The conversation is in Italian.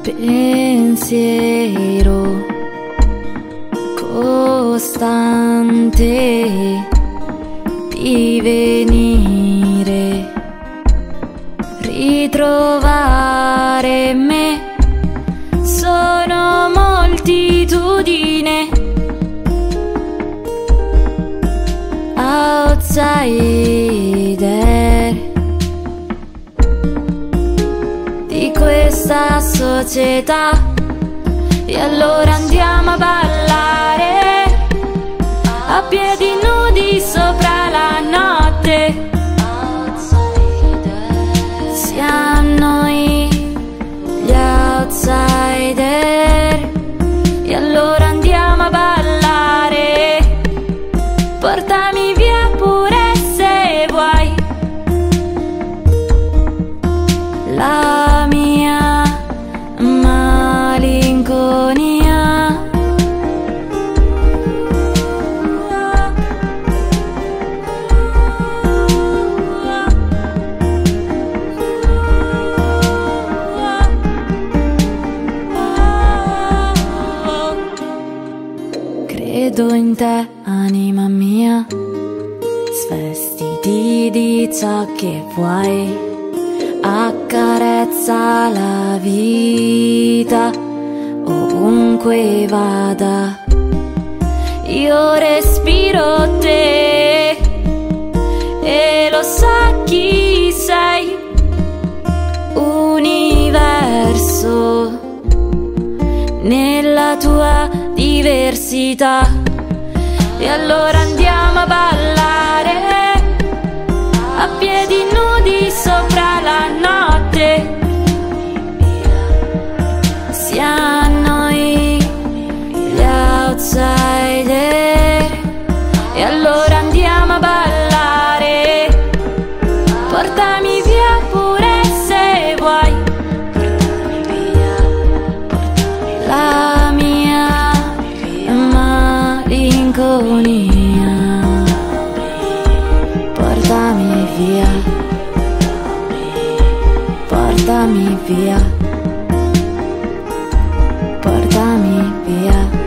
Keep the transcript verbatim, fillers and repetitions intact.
pensiero costante di venire, ritrovare me. Sono moltitudine, outsider di questa società. E allora andiamo a ballare a piedi nudi sopra la notte. Siamo noi gli outsider. E allora andiamo a ballare, portami via pure se vuoi la mia malinconia. Credo in te, anima mia, svestiti di ciò che vuoi, accarezza la vita ovunque vada. Io respiro te e lo sa chi sei, universo nella tua diversità. E allora andiamo a ballare a piedi nudi sopra la notte. Siamo noi gli outsider. E allora andiamo a ballare, portami via pure se vuoi la mia malinconia. Portami via, portami via, portami via.